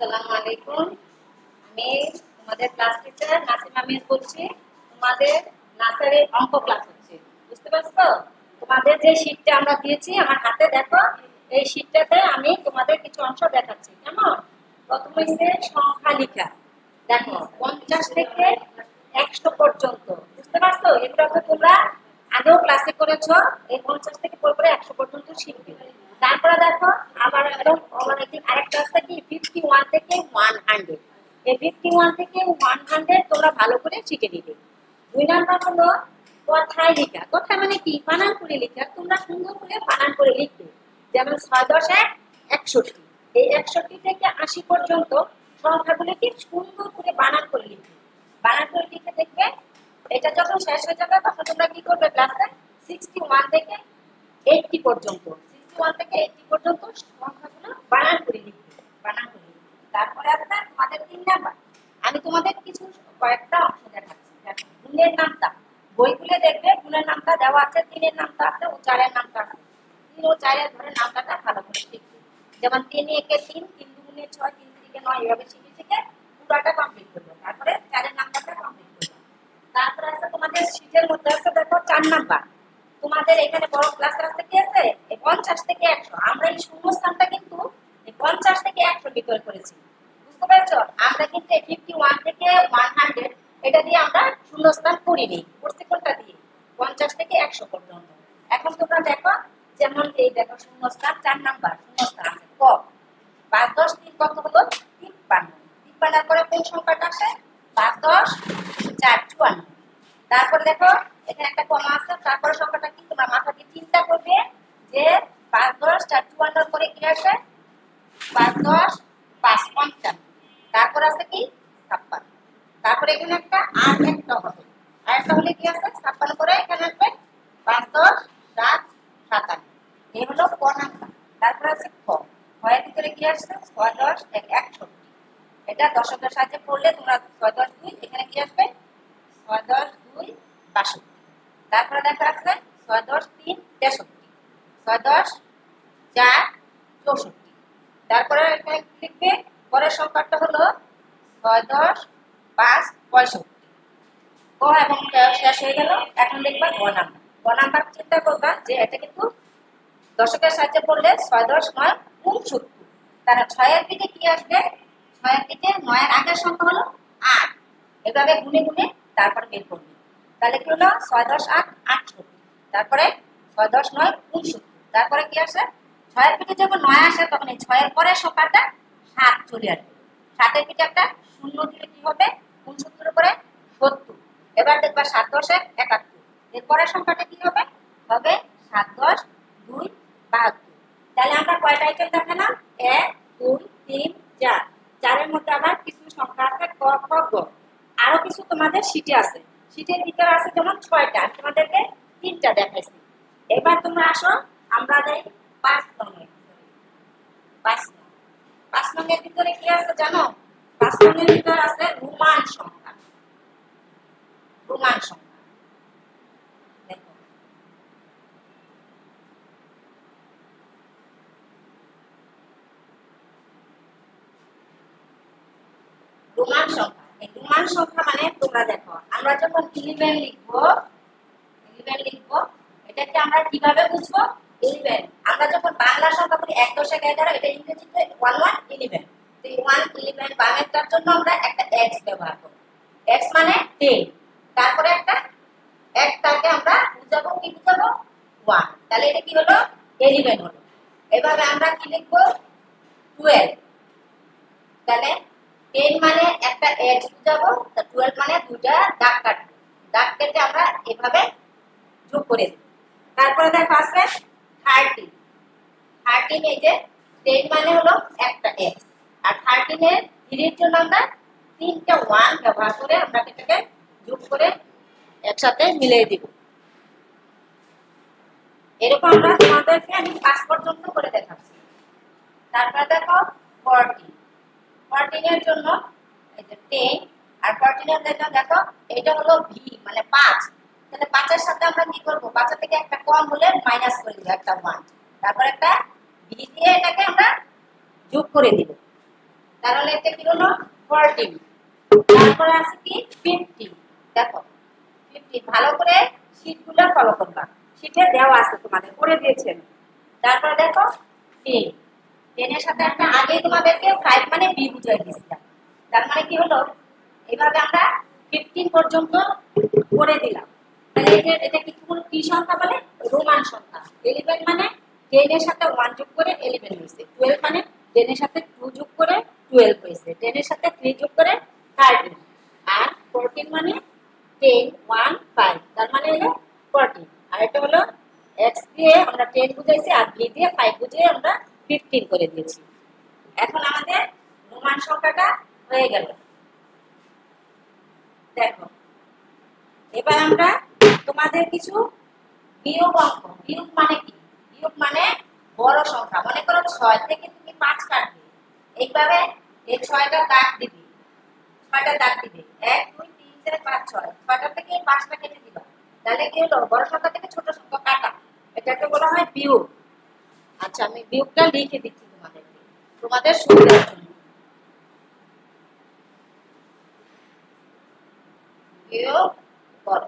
আসসালামু আলাইকুম। আমি তোমাদের ক্লাস টিচার নাসিমা মিস বলছি। তোমাদের নার্সারি অঙ্ক ক্লাস হচ্ছে, বুঝতে পারছো? তোমাদের যে শীটটা আমরা দিয়েছি আমার হাতে দেখো, এই শীটটাতে আমি তোমাদের কিছু অংশ দেখাচ্ছি। কেমন? প্রথম হচ্ছে সংখ্যা লিখা। দেখো 50 থেকে 100 পর্যন্ত, বুঝতে পারছো? এগুলো তো তোমরা আগেও ক্লাসে করেছো। এই 50 থেকে পরে 100 পর্যন্ত শিখবে। তারপরে দেখো আবার আরেকটা আছে কি 51 থেকে 100। এই 51 থেকে 100 তোমরা ভালো করে শিখে নিবে। 2 নাম্বার হলো কথায় লেখা। কথা মানে কি? বানান করে লেখা। তোমরা সুন্দর করে বানান করে লিখবে। যেমন 6 10 1 61। এই 61 থেকে 80 পর্যন্ত সংখ্যাগুলোকে সুন্দর করে বানান করে লিখবে। বানান করে লিখে দেখবে এটা যখন শেষ হয়ে যাবে তখন তোমরা কি করবে? ক্লাসে 61 থেকে 80 পর্যন্ত, 61 থেকে 80 পর্যন্ত সংখ্যাগুলো বানান করে লিখবে। বানান করে লিখবে। তারপরে আসবে তোমাদের 3 নাম্বার। আমি তোমাদের কিছু কয়েকটা অংশ দেখাচ্ছি। দেখো গুণের নামতা। বইগুলো দেখবে গুণের নামতা দেওয়া আছে, 3-এর নামতা আছে ও 4-এর নামতা আছে। 3 ও 4-এর ধরে নামতাটা ভালো করে শিখবে। যেমন 3 একে 3, 3 দুগুণে 6, 3 তিরিকে 9, এভাবে শিখে শিখে পুরোটা কমপ্লিট করবে। তারপরে 4-এর নামতাটা কমপ্লিট করবে। তারপরে আছে তোমাদের শীটের মধ্যে আছে দেখো 4 নাম্বার। তোমাদের এখানে বড় ক্লাস আছে কি আছে? 50 থেকে 100। আমরা এই শূন্যস্থানটা কিন্তু 50 থেকে 100 ভিতরে করেছি, বুঝতে পেরেছো? আমরা কিন্তু 51 থেকে 100 এটা দিয়ে আমরা শূন্যস্থান করিনি। করছি কোনটা দিয়ে? 50 থেকে 100 পর্যন্ত। এখন তোমরা দেখো, যেমন এই দেখো শূন্যস্থান 4 নাম্বার শূন্যস্থান আছে ক। 5 10 3 কত হলো? 53। 53 পরে কোন সংখ্যাটা আসে? 5 10 4 54। তারপর দেখো এখানে একটা কমা আছে, তারপর সংখ্যাটা কি তোমরা মাথা দিয়ে চিন্তা করবে যে 5 10 4 54 পরে কি আসে? 5 10 5 55। তারপর আছে কি 56। তারপরে এখানে একটা আর একটা হবে, আর একটা হলে কি আছে? 56 পরে এখানে আসবে 5 10 7 57। এই হলো ক নাম্বার। তারপর আছে খ। খয়ের ভিতরে কি আসছে? 6 10 61। এটা দশকের সাহায্যে পড়লে তোমরা 6 10 2, এখানে কি আসবে? 6 10 2 62। তারপরে দেখা আছে 6 10 3 63, 6 10 4 64। তারপরে এখানে লিখবে পরের সংখ্যাটা হলো 6 10 5 65। ক এবং খ শেষ হয়ে গেল। এখন দেখবা গ নাম্বার। গ নাম্বার চিন্তা করবা যে এটা কিন্তু দশকের সাহায্যে পড়লে 6 10 9 69। তাহলে 6 এর দিকে কি আসবে? 6 এর দিকে 9 এর আগের সংখ্যা হলো 8। এভাবে গুনে গুনে তারপর বের করবে। তাহলে কি হলো? 6 10 8 68। তারপরে 6 10 9 69। তারপরে কি আসে? 6 এর পিঠে যখন 9 আসে তখন এই 6 এর পরের সংখ্যাটা 7 চলে আসবে। 7 এর পিঠে একটা শূন্য দিলে কি হবে? 69 এর পরে 70। এবার দেখবা 7 10 71। এর পরের সংখ্যাটা কি হবে? হবে 7 10 2 72। তাহলে আমরা কয়টা আইটেম দেখালাম? 1 2 3 4। 4 এর মধ্যে আবার কিছু সংখ্যা আছে ক খ গ। আরো কিছু তোমাদের শীটে আছে। শীটের ভিতরে আছে যেমন 6টা, আমি তোমাদেরকে 3টা দেখাইছি। এবার তোমরা আসো আমরা যাই 5 নম্বরে। 5 নং। 5 নংয়ের ভিতরে কি আছে জানো? 5 নংয়ের ভিতরে আছে রোমান সংখ্যা। রোমান সংখ্যা দেখো, রোমান সংখ্যা। এই রোমান সংখ্যা মানে তোমরা দেখো আমরা যখন 11 লিখবো, 11 লিখবো, এটাকে আমরা কিভাবে বুঝবো? 11 আমরা যখন বাংলা সংখ্যা বলি 1 10 11, এটা ইংরেজিতে 1 1 11। তো এই 1 11 বাংলাটার জন্য আমরা একটা x ব্যবহার করব। x মানে 10। তারপরে একটা একটাকে আমরা বুঝাবো কি বুঝাবো? 1। তাহলে এটা কি হলো? 11 হলো। এভাবে আমরা কি লিখবো? 12। তাহলে 10 মানে একটা x বুঝাবো, 12 মানে দুইটা দাগ কাটবো। দাগ কেটে আমরা এভাবে যোগ করে দেব। তারপরে দেখো আছে 13। 13 এই যে 10 মানে হলো একটা x, আর 13 এর 3 এর জন্য আমরা 3টা 1 ব্যবহার করে আমরা এটাকে যোগ করে একসাথে মিলিয়ে দিব। এরকম আমরা তোমাদেরকে আমি 5 পর্যন্ত করে দেখাচ্ছি। তারপরে দেখো 14। 14 এর জন্য এই যে 10, আর 14 এর জন্য দেখো এটা হলো v মানে 5। তাহলে 5 এর সাথে আমরা কি করব? 5 এর থেকে একটা কম হলে মাইনাস করে দিব একটা 1। তারপর একটা v দিয়ে এটাকে আমরা যোগ করে দিব। তাহলে এটা কি হলো 14। তারপরে আছে কি 50। দেখো 50 ভালো করে শীটগুলো ফলো করবা, শীটে দেওয়া আছে তোমাদের করে দিয়েছেন। তারপরে দেখো 10, 10 এর সাথে একটা আগে তোমাদেরকে 5 মানে বি বুঝাই দিয়েছিলাম। তার মানে কি হলো এইভাবে আমরা 15 পর্যন্ত করে দিলাম। তাহলে এটা কি সংখ্যা বলে? রোমান সংখ্যা। 11 মানে 10 এর সাথে 1 যোগ করে 11 হয়েছে। 12 মানে 10 এর সাথে 2 যোগ করে 12 হয়েছে। 10 এর সাথে 3 যোগ করে 13। আর 14 মানে 10 1 5, তার মানে হলো 14। আর এটা হলো x দিয়ে আমরা 10 বুঝাইছি আর v দিয়ে 5 বুঝিয়ে আমরা 15 করে দিয়েছি। এখন আমাদের রোমান সংখ্যাটা হয়ে গেল। দেখো এবার আমরা তোমাদের কিছু বিয়োগ অঙ্ক। বিয়োগ মানে কি? বিয়োগ মানে বড় সংখ্যা। মনে করো 6 থেকে তুমি 5 কাটবে, এইভাবে এই 6টা দাগ দিবে, 6টা দাগ দিবে 1 2 3 4 5 6, 6টা থেকে 5টা কেটে দিবা। তাহলে কি হলো? বড় সংখ্যা থেকে ছোট সংখ্যা কাটা, এটাকে বলা হয় বিয়োগ। আচ্ছা আমি বিয়োগটা লিখে দিচ্ছি তোমাদেরকে তোমাদের সুবিধার জন্য। বিয়োগ করো,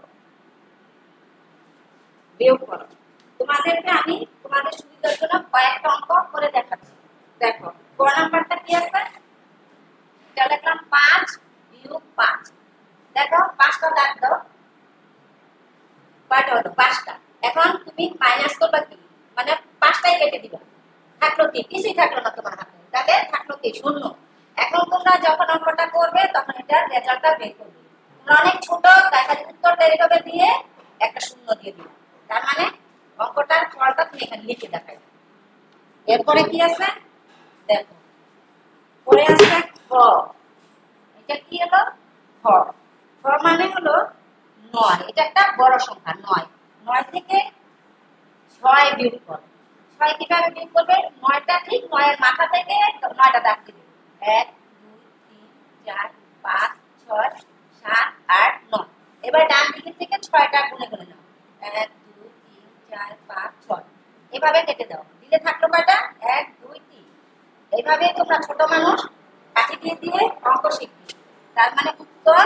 বিয়োগ করো। তোমাদেরকে আমি তোমাদের সুবিধার জন্য কয়েকটা অঙ্ক করে দেখাচ্ছি। দেখো ক নাম্বারটা কি আছে? এটা লিখলাম 5 বিয়োগ 5। দেখো 5টা দাগ দাও, কয়টা হলো? 5টা। এখন তুমি মাইনাস করবা কি? মানে 5টাই কেটে দিবা। থাকলো কি? কিছুই থাকলো না তোমার হাতে। তাহলে থাকলো কি? শূন্য। এখন তোমরা যখন অঙ্কটা করবে তখন এটার রেজাল্টটা বের করবে। তোমরা অনেক ছোট দেখা উত্তরটা এইভাবে দিয়ে একটা শূন্য দিয়ে দিবে। তার মানে অঙ্কটার ফলটা তুমি এখানে লিখে দেখাই। এরপরে কি আছে? দেখো পরে আছে খ। এটা কি হলো? খ। খ মানে হলো 9। এটা একটা বড় সংখ্যা 9। 9 থেকে 6 বিয়োগ করো। 6 কিভাবে বিয়োগ করবে? 9টা ঠিক 9 এর মাথা থেকে 9টা দাগ দিবে। 1 2 3 4 5 6 7 8 9। এবার ডান দিক থেকে 6টা গুণে গুণে নাও। 1 2 3 4 5 6। এভাবে কেটে দাও। দিলে থাকলো কয়টা? 1 2 3। এইভাবে তোমরা ছোট মানুষ কাঠি দিয়ে দিয়ে অঙ্ক শিখবে। তার মানে উত্তর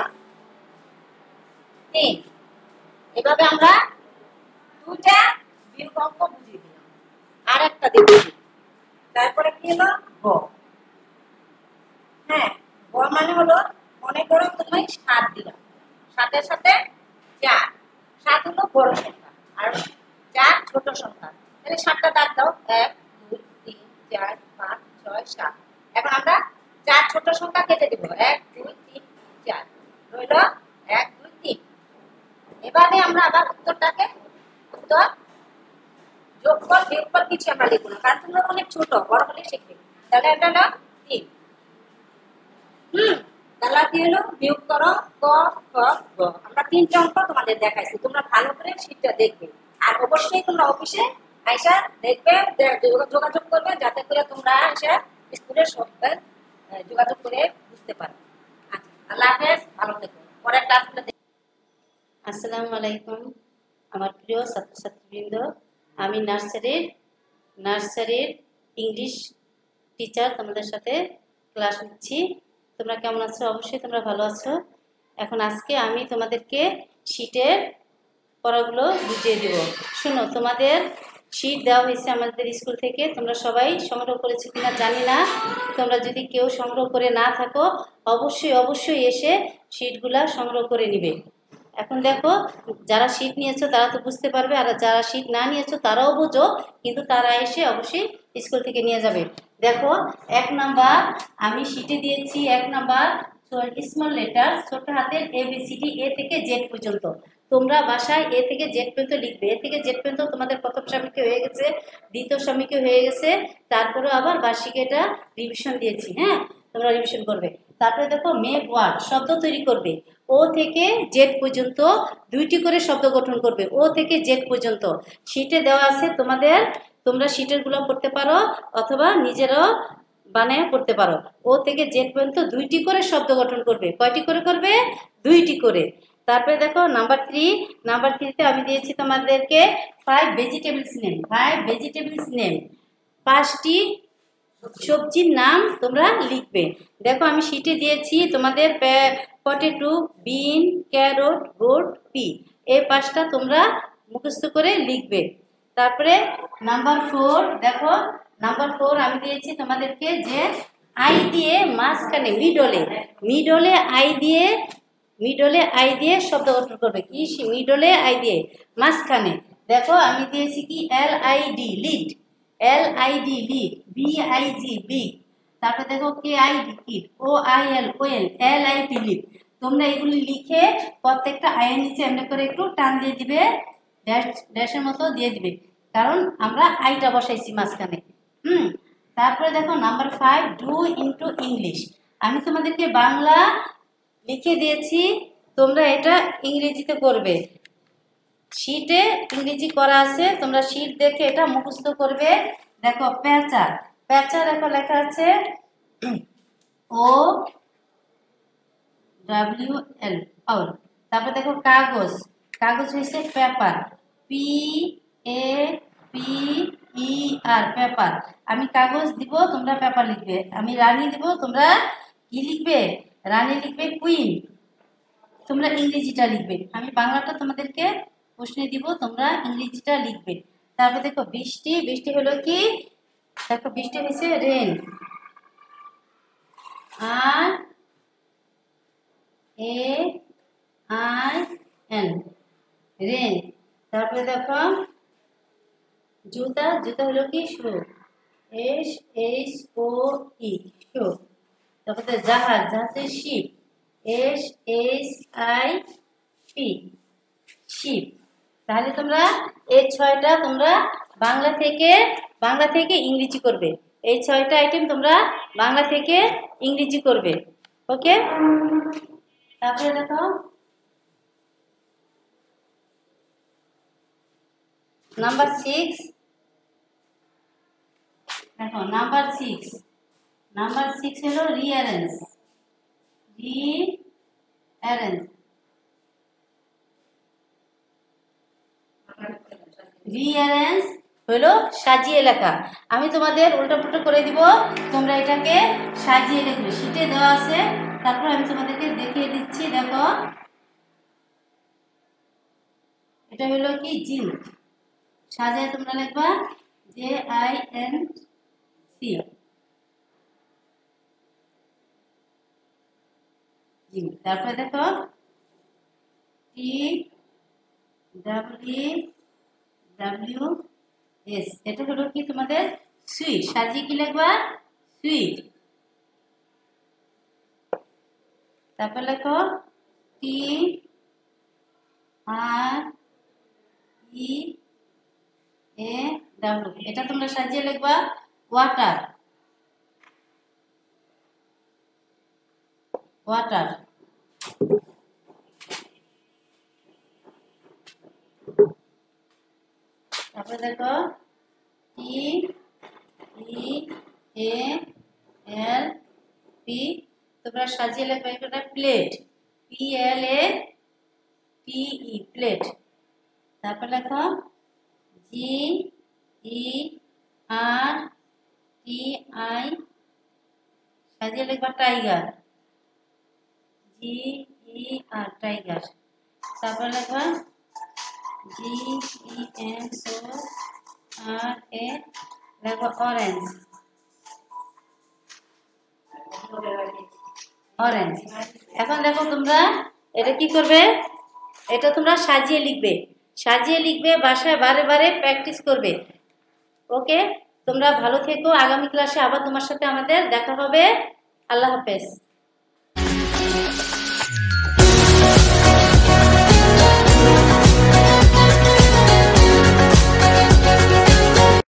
3। এভাবে আমরা দুইটা বিয়োগ অঙ্ক বুঝিয়ে দিলাম। আর একটা দিচ্ছি। তারপরে কি হলো? গ। হ্যাঁ, গ মানে হলো মনে করো তুমি 7 দিলাম, 7 এর সাথে 4। 7 হলো বড় সংখ্যা আর 4 ছোট সংখ্যা। তাহলে 7টা দাগ দাও। 1 2 3 4 5 6 7। এখন আমরা 4 ছোট সংখ্যা কেটে দেব। 1 2 3 4 রইল 1 2 3। এবারে আমরা আবার উত্তরটাকে উত্তর যোগফল বিয়োগফল কিছু আমরা লিখব না, কারণ তোমরা অনেক ছোট, বড় হলে শিখবে। তাহলে এটা না 3। তাহলে কি হলো? বিয়োগ করো ক খ গ। আমরা 3টা অঙ্ক তোমাদের দেখাইছি, তোমরা ভালো করে শীটটা দেখবে। আর অবশ্যই তোমরা অফিসে আইসা দেখবে, যোগাযোগ করবে, যাতে করে তোমরা আইসা স্কুলের সবাই যোগাযোগ করে বুঝতে পারো। আচ্ছা আল্লাহ হাফেজ, ভালো থেকো। পরের ক্লাসগুলো। আসসালামু আলাইকুম আমার প্রিয় ছাত্রছাত্রীবৃন্দ, আমি নার্সারির ইংলিশ টিচার তোমাদের সাথে ক্লাস নিচ্ছি। তোমরা কেমন আছো? অবশ্যই তোমরা ভালো আছো। এখন আজকে আমি তোমাদেরকে শীটের পড়াগুলো বুঝিয়ে দেব। শোনো, তোমাদের শীট দেওয়া হয়েছে আমাদের স্কুল থেকে, তোমরা সবাই সংগ্রহ করেছো কিনা জানি না। তোমরা যদি কেউ সংগ্রহ করে না থাকো অবশ্যই এসে শীটগুলা সংগ্রহ করে নিবে। এখন দেখো, যারা শীট নিয়েছো তারা তো বুঝতে পারবে, আর যারা শীট না নিয়েছো তারাও বুঝো, কিন্তু তারা এসে অবশ্যই স্কুল থেকে নিয়ে যাবে। দেখো 1 নাম্বার আমি শীটে দিয়েছি। 1 নাম্বার স্মল লেটার, ছোট হাতের ABCD, এ থেকে জেড পর্যন্ত। তোমরা বাসায় এ থেকে জেড পর্যন্ত লিখবে। এ থেকে জেড পর্যন্ত তোমাদের প্রথম সাময়িকে হয়ে গেছে, দ্বিতীয় সাময়িকে হয়ে গেছে, তারপরে আবার বার্ষিকে এটা রিভিশন দিয়েছি। হ্যাঁ, তোমরা রিভিশন করবে। তারপরে দেখো মেক ওয়ার্ড, শব্দ তৈরি করবে। ও থেকে জেড পর্যন্ত 2টি করে শব্দ গঠন করবে। ও থেকে জেড পর্যন্ত শীটে দেওয়া আছে তোমাদের, তোমরা শীটের গুলো পড়তে পারো অথবা নিজেরাও বানায় পড়তে পারো। ও থেকে জেড পর্যন্ত 2টি করে শব্দ গঠন করবে। কয়টি করে করবে? 2টি করে। তারপরে দেখো নাম্বার 3তে আমি দিয়েছি তোমাদেরকে 5 ভেজিটেবলস নেম। 5 ভেজিটেবলস নেম, 5টি সবজির নাম তোমরা লিখবে। দেখো আমি শিটে দিয়েছি তোমাদের potato, bean, carrot, goat, pea, এই 5টা তোমরা মুখস্থ করে লিখবে। তারপরে নাম্বার 4, দেখো নাম্বার 4 আমি দিয়েছি তোমাদেরকে যে আই দিয়ে মাঝখানে মিডলে আই দিয়ে শব্দ গঠন করবে। কি মিডলে আই দিয়ে মাঝখানে, দেখো আমি দিয়েছি কি LID lid, LID lid, BIG big, তারপরে দেখো KID kid, OIL coil, LIP lid. তোমরা এগুলি লিখে প্রত্যেকটা আয়ের নিচে এমনি করে একটু টান দিয়ে দিবে, ড্যাশের মতো দিয়ে দিবে, কারণ আমরা আইটা বসাইছি মাঝখানে। তারপরে দেখো নাম্বার 5 ডু ইনটু ইংলিশ। আমি তোমাদেরকে বাংলা লিখে দিয়েছি, তোমরা এটা ইংরেজিতে করবে। শিটে ইংরেজি করা আছে, তোমরা শিট দেখে এটা মুখস্থ করবে। দেখো পেঁচা, দেখো লেখা আছে OWL আউল। তারপরে দেখো কাগজ হয়েছে পেপার, PAPER পেপার। আমি কাগজ দিব, তোমরা পেপার লিখবে। আমি রানী দিব, তোমরা কি লিখবে? রানী লিখবে কুইন, তোমরা ইংরেজিটা লিখবে। আমি বাংলাটা তোমাদেরকে প্রশ্নে দিব, তোমরা ইংরেজিটা লিখবে। তারপরে দেখো বৃষ্টি হলো কি? দেখো বৃষ্টি হয়েছে রেন, RAIN রেন। তারপরে দেখো জুতা হলো কি? শু, SHOE শু। তারপরে জাহাজের শিপ, SHIP শিপ। তাহলে তোমরা এই 6টা তোমরা বাংলা থেকে ইংরেজি করবে। এই 6টা আইটেম তোমরা বাংলা থেকে ইংরেজি করবে। ওকে, তারপরে দেখো নাম্বার 6। দেখো নাম্বার 6 হলো রিঅ্যারেঞ্জ। হলো সাজিয়ে লেখা। আমি তোমাদের উল্টাপুল্টা করে দিব, তোমরা এটাকে সাজিয়ে লিখবে। শিটে দেওয়া আছে, তারপর আমি তোমাদেরকে দেখিয়ে দিচ্ছি। দেখো এটা হলো কি? জিঙ্ক। সাজিয়ে তোমরা লিখবা JINC জিঙ্ক। তারপরে দেখো TWS, এটা হলো কি তোমাদের সুইট। সাজিয়ে কি লিখবা? সুইট। তারপর লেখো TREAW, এটা তোমরা সাজিয়ে লিখবা ওয়াটার। তারপরে দেখো PEALP, তোমরা সাজিয়ে লিখবে এটা প্লেট, PLATE প্লেট। তারপর লেখো GERTI, সাজিয়ে লিখবা টাইগার, GER টাইগার। তারপর লেখবা GENORA, লেখো অরেঞ্জ। এখন দেখো তোমরা এটা কি করবে? এটা তোমরা সাজিয়ে লিখবে, বাসায় বারে বারে প্র্যাকটিস করবে। ওকে, তোমরা ভালো থেকো। আগামী ক্লাসে আবার তোমার সাথে আমাদের দেখা হবে। আল্লাহ হাফেজ।